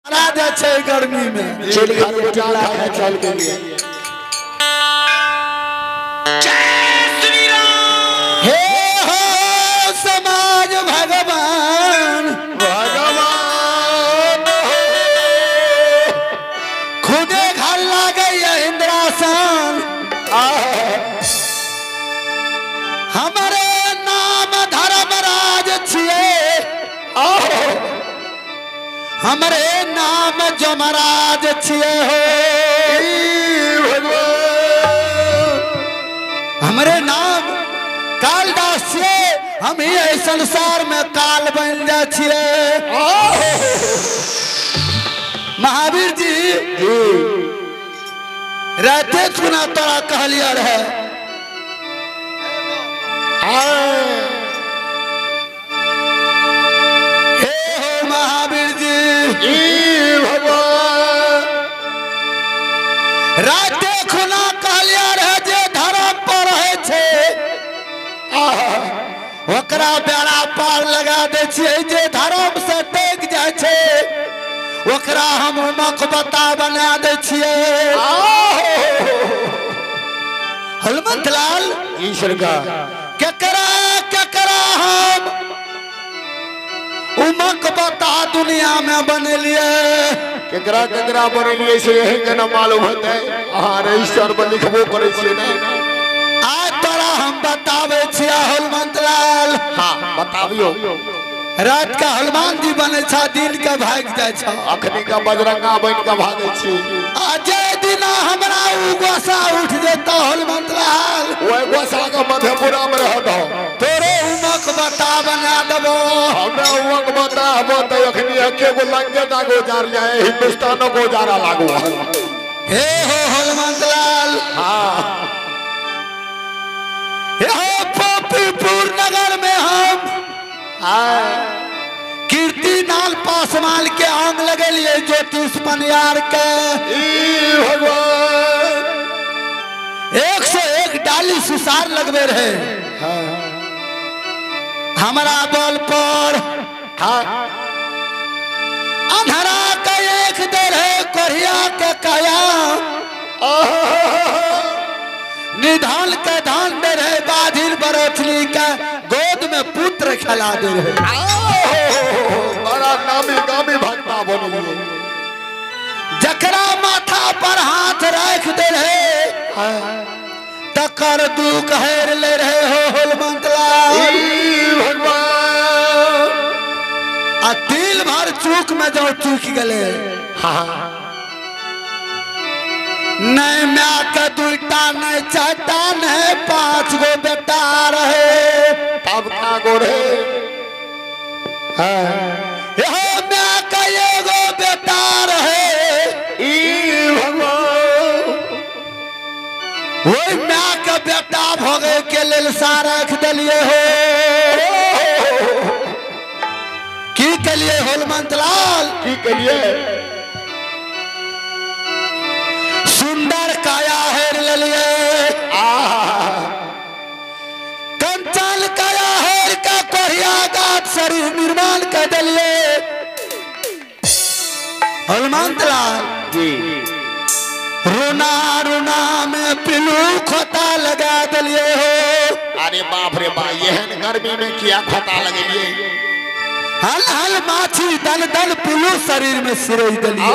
गर्मी में चल के लिए हे हो समाज भगवान खुदे घर लागे इंद्रासन हमारे नाम धर्मराज छिए हमरे नाम जमराज छिए हो हमरे नाम कालदास छिए हम ही संसार में काल बन जा छिए महावीर जी रहते सुना तोरा कहलिया रहे राते खुना कहलिया रहे जे धर्म पर है छे ओकरा बेड़ा पार लगा दे छिए जे धर्म से टेक जाय छे ओकरा हम मकबता बना दे छिए हनुमंत लाल ईश्वर का केकरा हम उमक बता दुनिया में बनेलिए केकरा बनेलिए से यही के न मालूम होते हां रजिस्टर पर लिखबो करे छिए ने आज तोरा हम बतावे छिए हनुमंत लाल हां बताबियो रात का हनुमान जी बने छा दिन के भाग जाय छ अखनी का बजरंगा बन के भागे छी आज दिन हमरा उ गोसा उठ जेता हनुमंत लाल ओए गोसा के मधेपुरा में रह दो तोरे उमक बता बना देबो हमरा उमक बता तो अखनी एके गो लंगे दा गोजार जाए हिंदुस्तान को जारा लागू हे हो हनुमंत लाल हां हे हो पपीपुर नगर में हम कीर्ति नाल पासवान के आंग लगेलिए ज्योतिष पनियार के भगवान 101 डाली सुसार लगवे रहे हमारा बल पर अंधरा का एक दर है कोरिया के काया निधान के धान दे रहे बाधिल बरोचनी का गोद में पुत्र खिला दे रहे बड़ा नामी गामी भक्ता बनिए जकरा माथा पर हाथ रख दे रहे तकर दुख हेर ले रहे हो हनुमंत लाल भगवान आ दिल भर चूक में जो चूक गले नहीं मैं के दुईटा नहीं चाहता नहीं 5 गो बेटा रहे तब का गोरे मैं का एगो बेटा रहे वही मैं के बेटा भोगे के लेल सारख दलिए हो की कलिए हनुमंत लाल की करिए सुंदर काया हेर लिए कंचन काया हेर का कोरिया गात शरीर निर्माण कर दिए हनुमंत लाल जी रोना रोना में पिलू खोता लगा दिए हो अरे बाप रे बा यहन गर्मी में किया खोता लगेलिए हल हल माछी दल दल पिलू शरीर में सिरोई दिए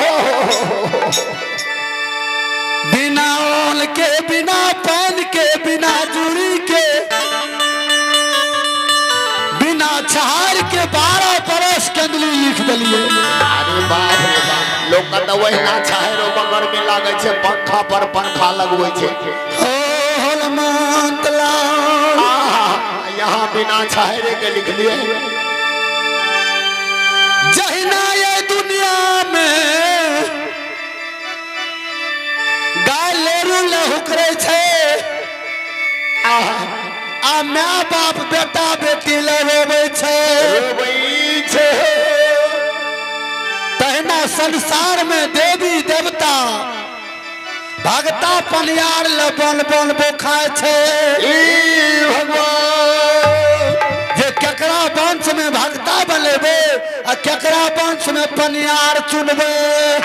बिना ओल के बिना पैन के बिना जुड़ी के बिना छहार के 12 बरस कंदली लिख दिए अरे बाप रे बाप लोग कहता वही ना छाहेरो मगर में लागे छे पंखा पर पंखा लगवे छे ओ हनुमंत लाल यहाँ बिना छाहेरे के लिख लिए जहिना ये दुनिया में गाय लेरू लहुकरे छे आ माँ बाप बेटा बेटी ले रोवे छे तहना संसार में देवी देवता भगता पनियार ले बन बन बोखाए छे भगवान जे केकरा वंश में भगता बनेबे आ केकरा वंश में पनियार चुनबे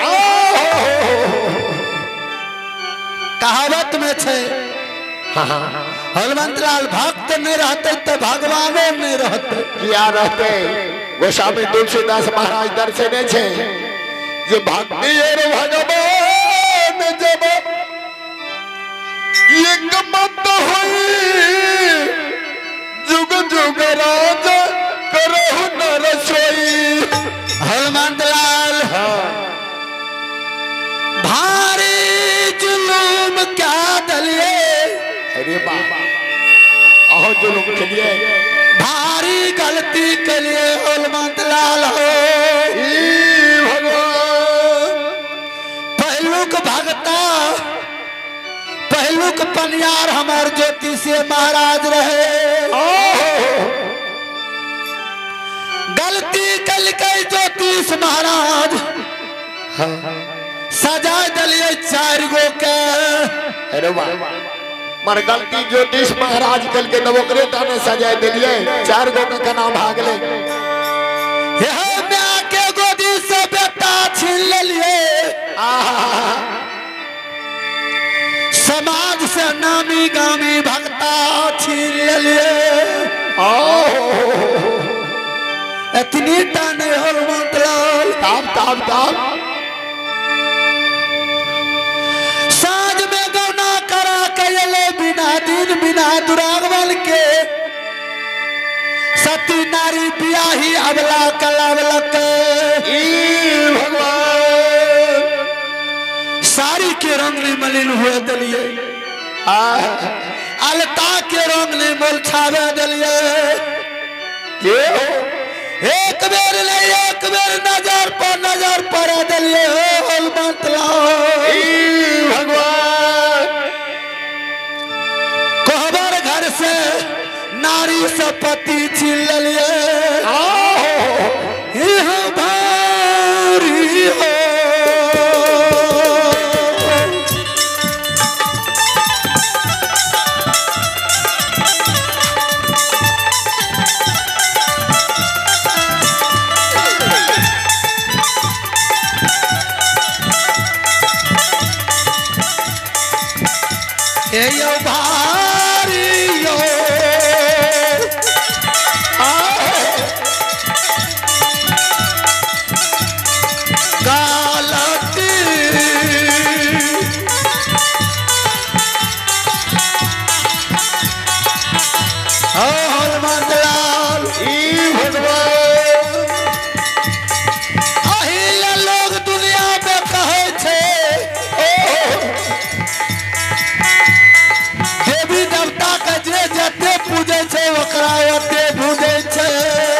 कहावत में छे हनुमंत लाल भक्त नहीं रहते तो भगवानो नहीं रहते क्या रहते गोस्वामी तुलसीदास महाराज दर्शने छे जे भक्ति और भगवान जब एक मत होई जुग जुग राज करहु नर सोई हनुमंत लाल भारी जुलूम क्या दलिए अरे बाबा आहो जुलूम के लिए भारी गलती के लिए हनुमंत लाल हो भगवान पहलुक भगता पहलुक पनियार हमार ज्योतिषी महाराज रहे गलती कल के ज्योतिष महाराज सजा दिलिए 4 गो के अरे वाह मर गलती ज्योतिष महाराज कल के नवकरे ताने सजा दिलिए 4 गो का नाम भाग ले माँ के गोदी से बेटा छीन लिए समाज से नामी गामी भक्ता छीन लिए इतनी टाने हनुमंत लाल ताप साँझ में गौना करा के ले बिना दिन बिना दुरागमन के सती नारी बियाही अबला कलावलक भगवान साड़ी के रंग ने मलिन हुए दिलिए अलता के रंग ने मुरझावे दिलिए एक बेर नहीं एक बेर नजर पर दिलिए हनुमंत लाल भगवान कोहबर घर से नारी से पति छीन लिए भारी हो यो भारी यो गालती हनुमंत लाल भगवान अहिल लोग दुनिया में कहे छे देवी देवता के जे जते पूजे छे ओकरा ओते भूजे छे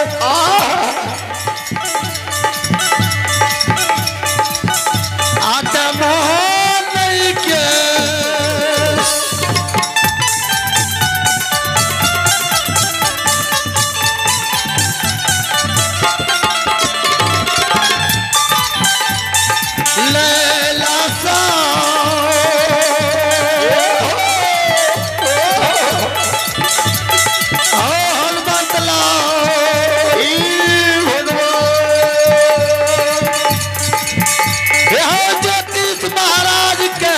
आते मोहन नहीं के लैला सा हनुमंत लाल ज्योतिष महाराज के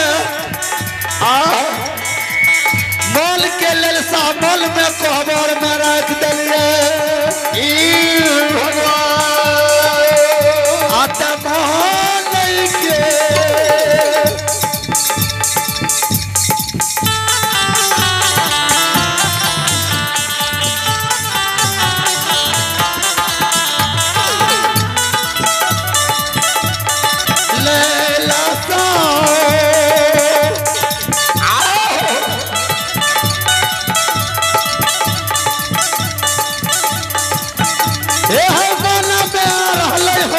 मोल के लेल मोल में कोहबर में रख दिलिए आते मोहन नहीं के लैला सा गाना पे आ रहले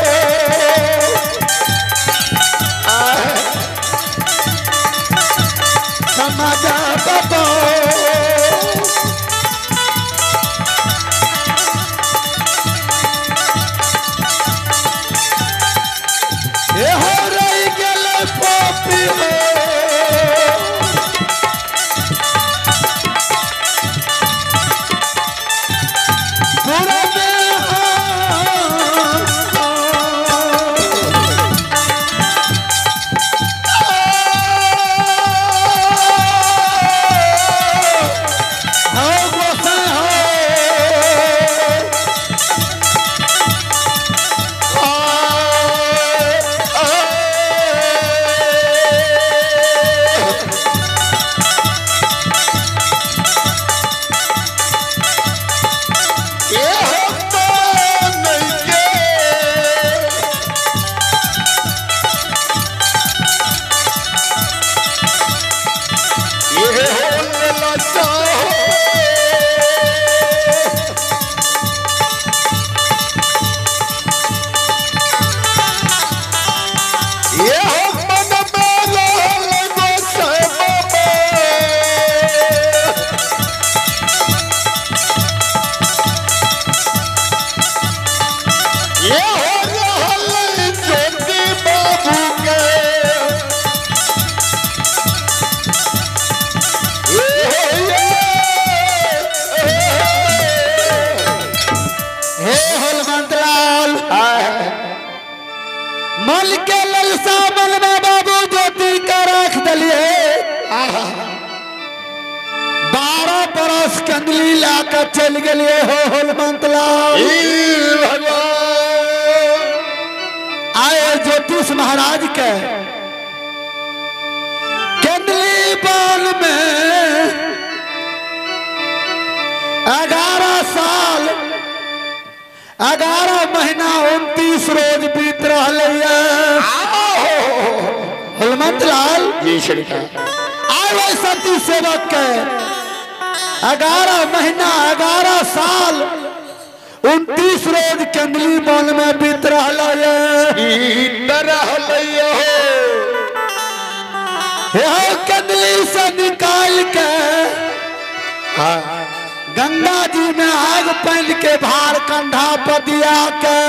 हो समाजा बाबा हो रही गेले पापी हो पूरा में मन के ललसा मन में बाबू ज्योति का रख दिलिए 12 बरस कंदली लाकर चल गए हो हनुमंत लाल। आए ज्योतिष महाराज के कंदली बाल में 11 साल 11 महीना 29 रोज बीत रहा हनुमंत लाल। आए सती सेवक के 11 महीना 11 साल 29 रोज कंदली बन में बीत रहा कंदली से निकाल के गंगा जी में आग पहन के भार कंधा पर दिया के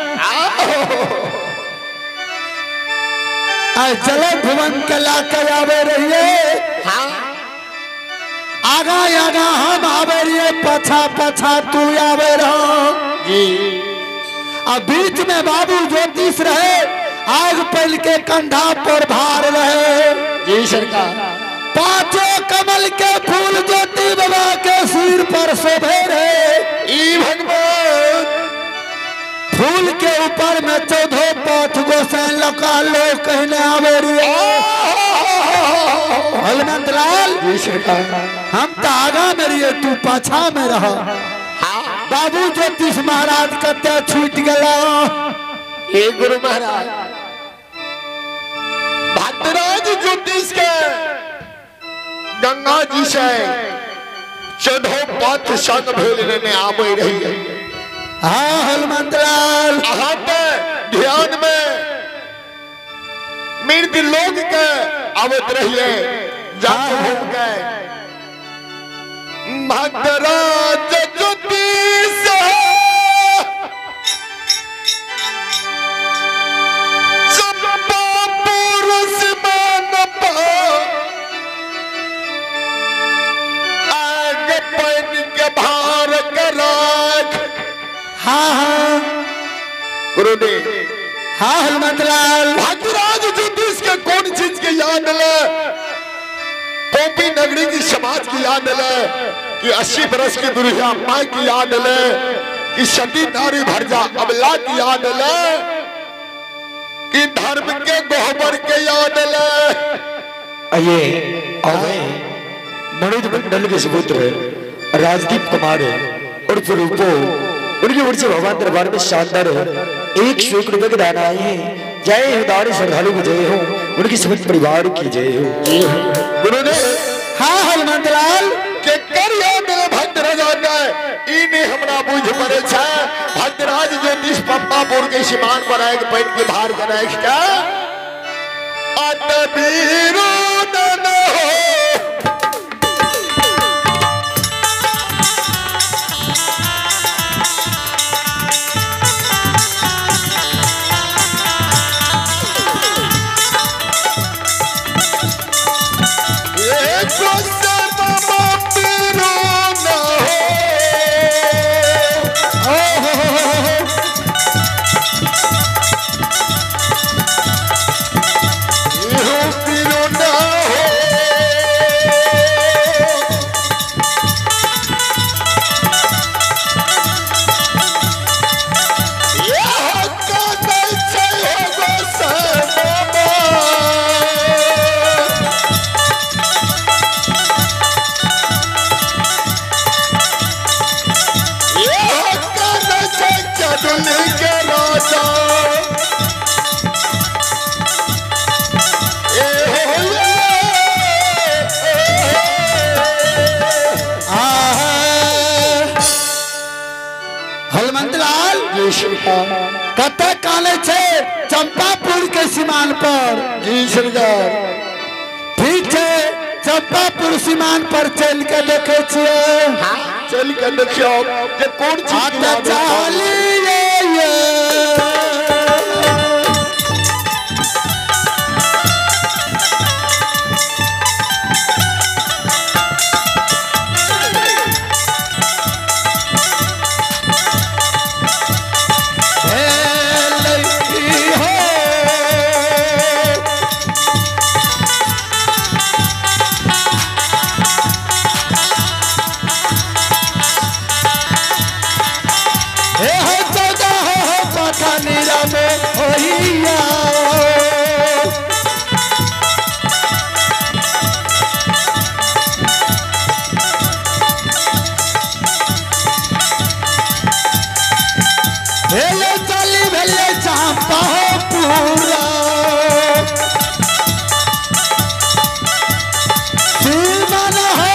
जल भुवन के ला कर आवे रहिए आगा आगा हम आवे रहिए पछा पछा तू आवे रहो। अब बीच में बाबू ज्योतिष रहे आग पहन के कंधा पर भार रहे। जी सरकार। 5 कमल के फूल ज्योति बाबा के सिर पर शोभे रहे। भगवान फूल के ऊपर में 14 पाठ गोसाई लका लोग कहने आवे रहे हनुमंत लाल। हम तो आगा में रहिए तू पाछा में रह। बाबू ज्योतिष महाराज कते छूट गया। हे गुरु महाराज भद्रराज ज्योतिष के गंगा जी से 14 पाठ संग भेलने आवे रही है। हाँ हनुमंत लाल ध्यान में मृत लोग के आवत रहिए भद्रराज ज्योतिष हाँ हनुमंत लाल। भद्रराज ज्योतिष के कौन चीज की याद ले कॉपी नगरी की समाज की याद ले कि 80 बरस की दुर्गा माँ की याद ले कि सती नारी भरजा अबला की याद ले कि धर्म के गोबर के याद ले। आइए मनोज मंडल के सुपुत्र राजदीप कुमार और स्वरूपो उनकी ओर से भगवान दरबार में शानदार एक श्लोक रुपए के दान आए हैं। जय हृदय श्रद्धालु की जय हो उनकी समस्त परिवार की जय हो। गुरु ने हाँ हनुमंत लाल के करियो मेरे भद्रराज इने हमरा बुझ पड़े छा भद्रराज ज्योतिष पप्पापुर के सीमान पर आए पैन के भार कराए क्या अतबीरो न हो कते काले छे चंपापुर के सीमान पर। जी सरकार। ठीक है चंपापुर सीमान पर चल के देखे छिए। चल के देखियो जे कौन चीज भैया भेले चली भेले चांपा हो पूरा श्रीमान हो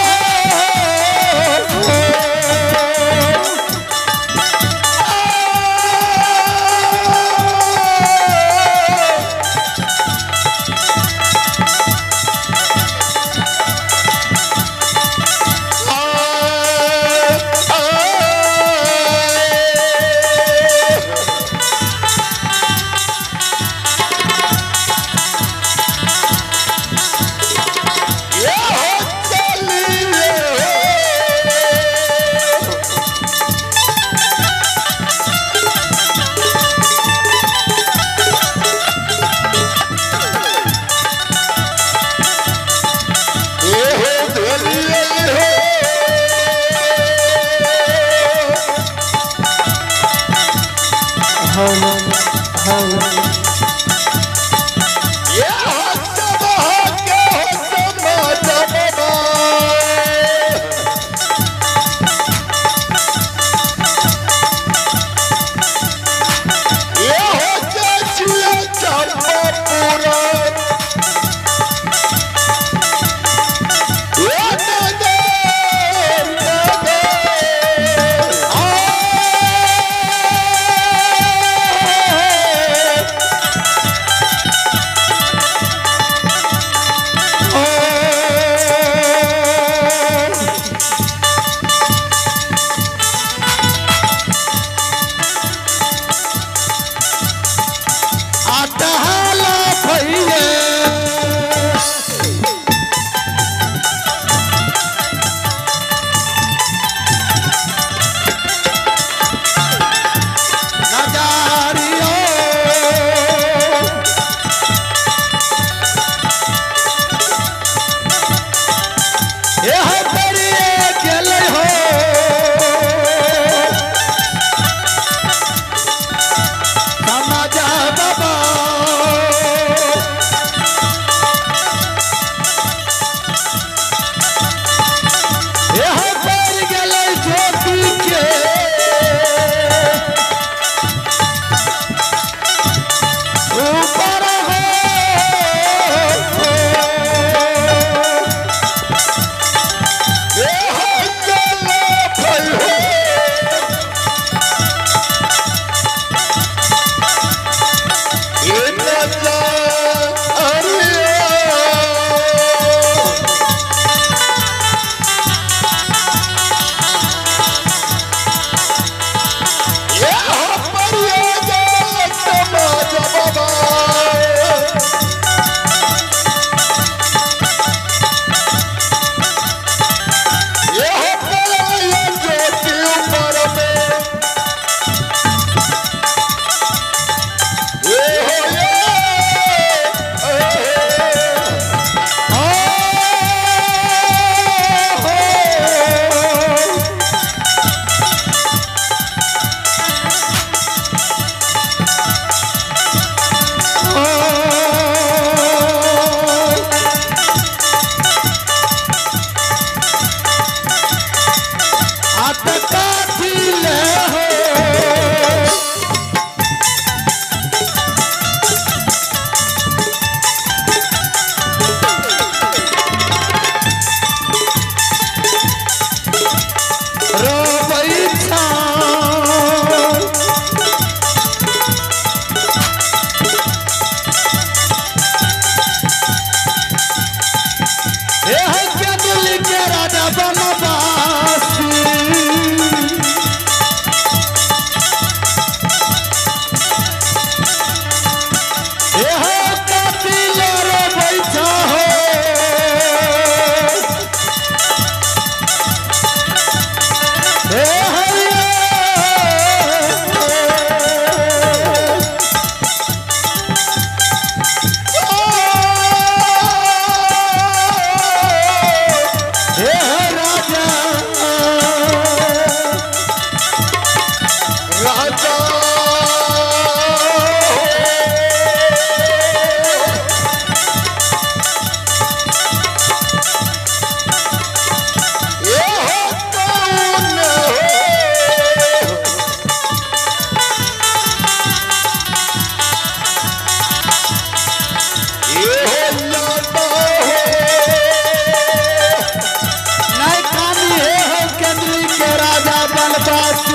बनवासी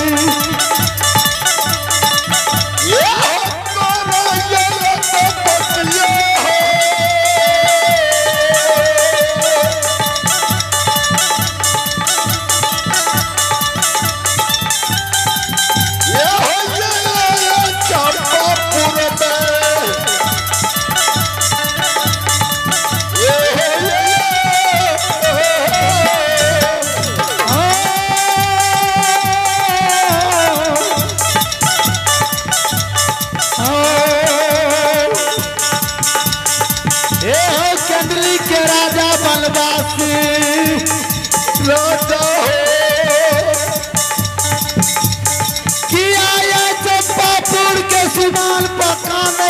ये करो ये तपस्या हो ये चंपापुर में चंद्री के राजा बनवासी राजा किया ये चंपापुर के सिवान पकाने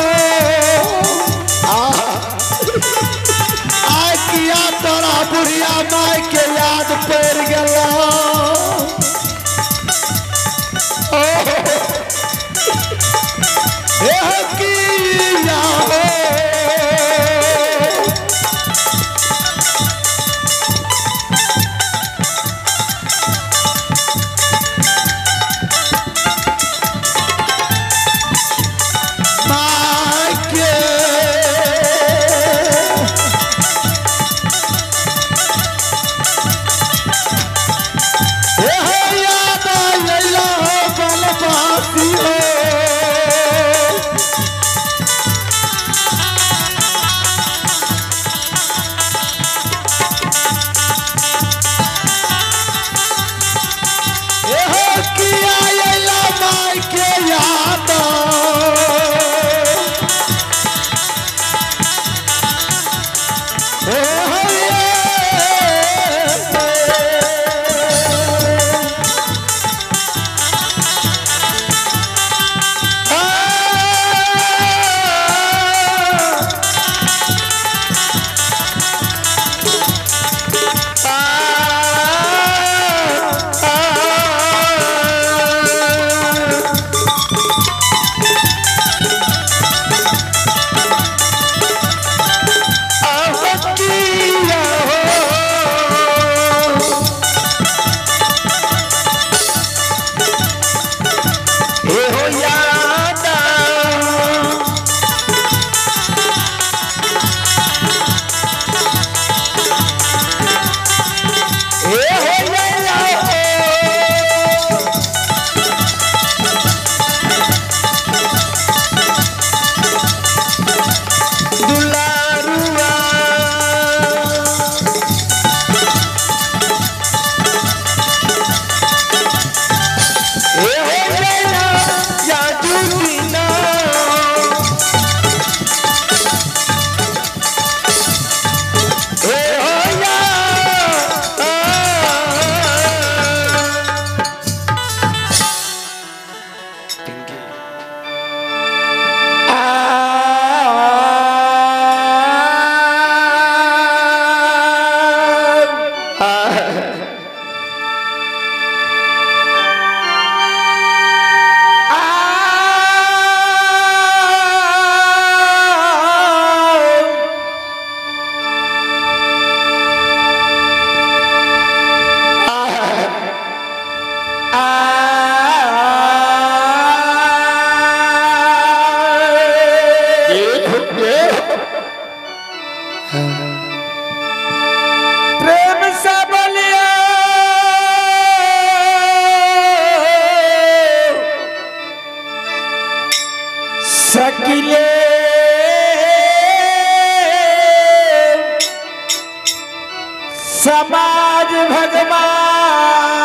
आय किया तोरा बुढ़िया माई के याद पड़ गया किया प्रेम से बोलिए सकिले समाज भगवान